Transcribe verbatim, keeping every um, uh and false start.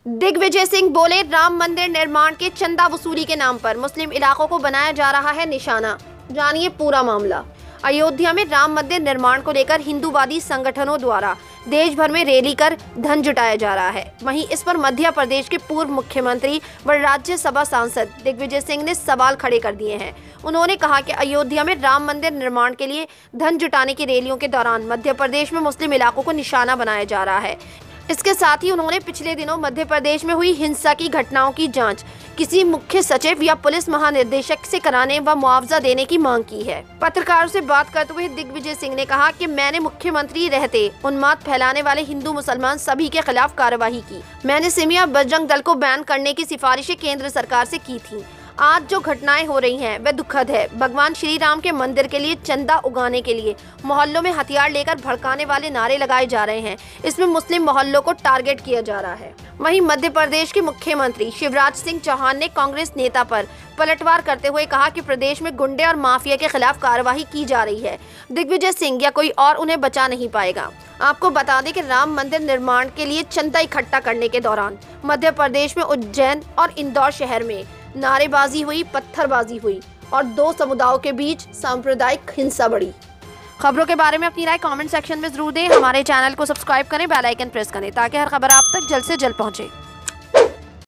दिग्विजय सिंह बोले, राम मंदिर निर्माण के चंदा वसूली के नाम पर मुस्लिम इलाकों को बनाया जा रहा है निशाना। जानिए पूरा मामला। अयोध्या में राम मंदिर निर्माण को लेकर हिंदूवादी संगठनों द्वारा देश भर में रैली कर धन जुटाया जा रहा है। वहीं इस पर मध्य प्रदेश के पूर्व मुख्यमंत्री व राज्यसभा सांसद दिग्विजय सिंह ने सवाल खड़े कर दिए हैं। उन्होंने कहा कि अयोध्या में राम मंदिर निर्माण के लिए धन जुटाने की रैलियों के दौरान मध्य प्रदेश में मुस्लिम इलाकों को निशाना बनाया जा रहा है। इसके साथ ही उन्होंने पिछले दिनों मध्य प्रदेश में हुई हिंसा की घटनाओं की जांच किसी मुख्य सचिव या पुलिस महानिदेशक से कराने व मुआवजा देने की मांग की है। पत्रकारों से बात करते हुए दिग्विजय सिंह ने कहा कि मैंने मुख्यमंत्री रहते उन्माद फैलाने वाले हिंदू मुसलमान सभी के खिलाफ कार्रवाई की। मैंने सिमिया बजरंग दल को बैन करने की सिफारिशें केंद्र सरकार से की थी। आज जो घटनाएं हो रही हैं वह दुखद है। भगवान श्री राम के मंदिर के लिए चंदा उगाने के लिए मोहल्लों में हथियार लेकर भड़काने वाले नारे लगाए जा रहे हैं। इसमें मुस्लिम मोहल्लों को टारगेट किया जा रहा है। वहीं मध्य प्रदेश के मुख्यमंत्री शिवराज सिंह चौहान ने कांग्रेस नेता पर पलटवार करते हुए कहा कि प्रदेश में गुंडे और माफिया के खिलाफ कार्रवाई की जा रही है। दिग्विजय सिंह या कोई और उन्हें बचा नहीं पाएगा। आपको बता दें कि राम मंदिर निर्माण के लिए चंदा इकट्ठा करने के दौरान मध्य प्रदेश में उज्जैन और इंदौर शहर में नारेबाजी हुई, पत्थरबाजी हुई और दो समुदायों के बीच सांप्रदायिक हिंसा बढ़ी। खबरों के बारे में अपनी राय कमेंट सेक्शन में जरूर दें। हमारे चैनल को सब्सक्राइब करें, बेल आइकन प्रेस करें ताकि हर खबर आप तक जल्द से जल्द पहुंचे।